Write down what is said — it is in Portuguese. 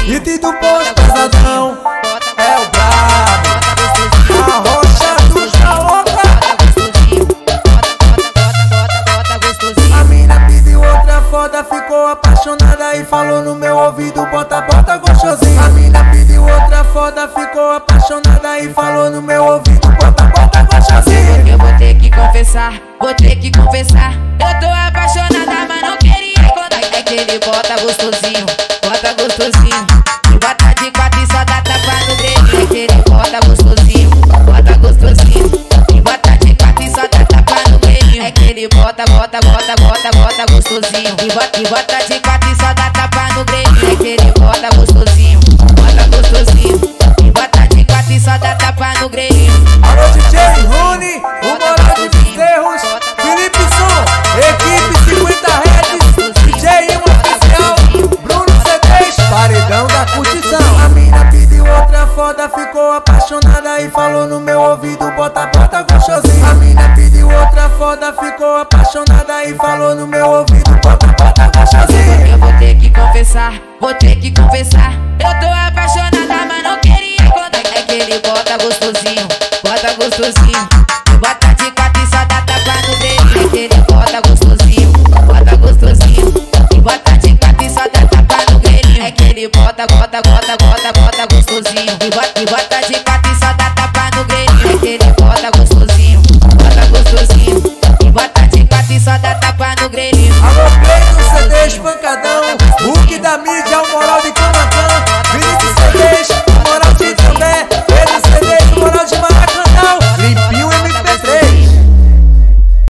gostosinho. Hit do posto pesadão, é o brabo. A rocha do Jaoca. A mina pediu outra foda, ficou apaixonada e falou no meu ouvido: bota, bota gostosinho. A mina pediu outra foda, ficou apaixonada e falou no meu ouvido: bota, bota gostosinho. Eu vou ter que confessar, vou ter que confessar. Eu tô apaixonada, mas não queria contar. É que ele bota gostosinho, bota gostosinho. E bota de quatro e só dá tapa no grelhinho. É que ele bota gostosinho, bota gostosinho. E bota de quatro e só dá tapa no grelhinho. É que ele bota, bota, bota, bota, bota gostosinho. E bota de quatro e só dá tapa no grelhinho. É que ele bota gostosinho, bota gostosinho. E bota de quatro e só dá tapa no grelhinho. Alô DJ Rony, o Moral de Bezerros, Felipe Som, equipe 50 Redes, DJ oficial, Bruno C3, paredão da curtição. A mina pediu outra foda, ficou apaixonada e falou no meu ouvido: bota, bota gostosinho. A mina pediu outra foda, ficou apaixonada e falou no meu ouvido: bota, bota gostosinho. Eu vou ter que confessar, vou ter que confessar. Eu tô apaixonada, mas não queria contar. É que ele bota gostosinho, bota gostosinho. E bota de quatro e só dá tapa no grelhinho. É que ele bota gostosinho, bota gostosinho. E bota de quatro e só dá tapa no grelhinho. É que ele bota, bota, bota, bota, bota gostosinho. E bota de quatro e só dá tapa